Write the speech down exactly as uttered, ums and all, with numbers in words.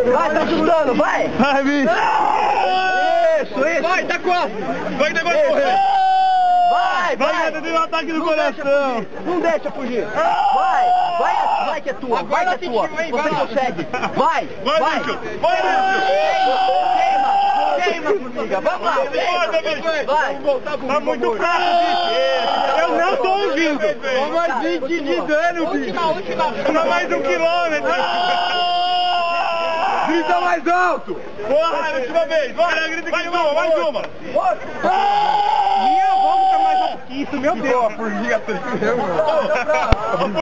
Vai, tá assustando, vai! Vai, bicho! Isso, isso! Vai, tá quase! Vai, negócio de correr! Vai, vai! Vai, tem um ataque no coração! Não deixa fugir! Vai! Vai, vai que é tua! Vai que é tua! Você consegue! Vai! Vai, Vai! Lúcio! Vai, Lúcio! Queima! Queima, formiga! Vamos lá! Vai! Tá muito fraco, bicho! Eu não tô ouvindo! Só mais vinte de dano, bicho! Só mais um quilômetro! Grita mais alto! Porra, última vez! Bora, grita mais uma, mais uma! Minha volta tá mais alto que isso, meu Deus! A formiga tremeu, mano!